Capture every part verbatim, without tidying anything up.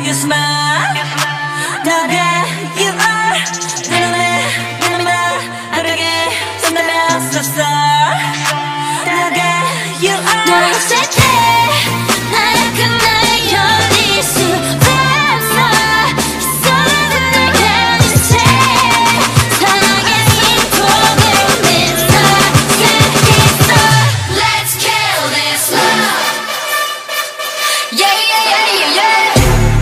your smile. 너가 you are 내 눈에 내 눈에 다르게 손대면 없어. 너가 you are 널 없앨 때 나약한 나의 견딜 수 없어. 쏟아진 널 가는 채 사랑의 진통을 믿어. Let's kill this love. Yeah, yeah, yeah, yeah, yeah.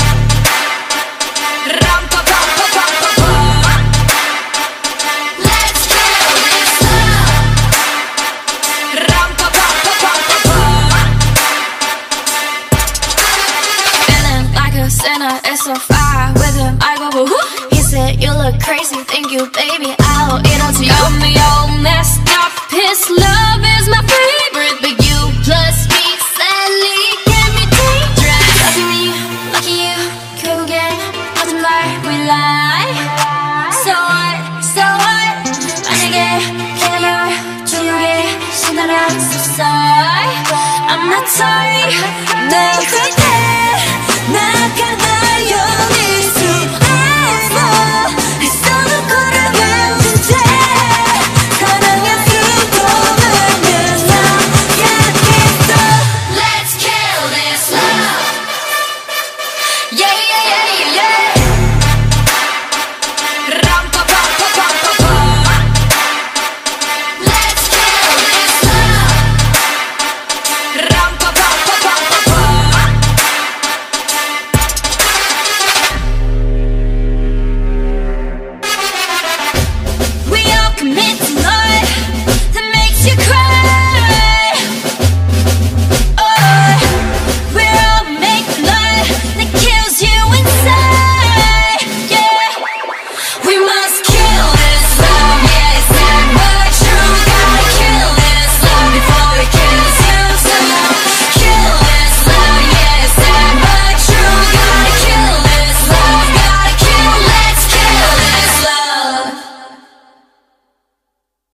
Ram pa pa pa pa pa pa. Let's kill this love. Ram pa pa pa pa pa pa. Feeling like a sinner, it's so far with him. I go woo. He said you look crazy, thank you, baby. I'll eat onto you. I'm the old messed up. His love is my favorite, but you plus me sadly can be dangerous. Lucky me, lucky you. 결국엔 모든 말 we lie. So what, so what? 만약에 그냥 널 두게 신나면 so sorry. I'm not sorry. 너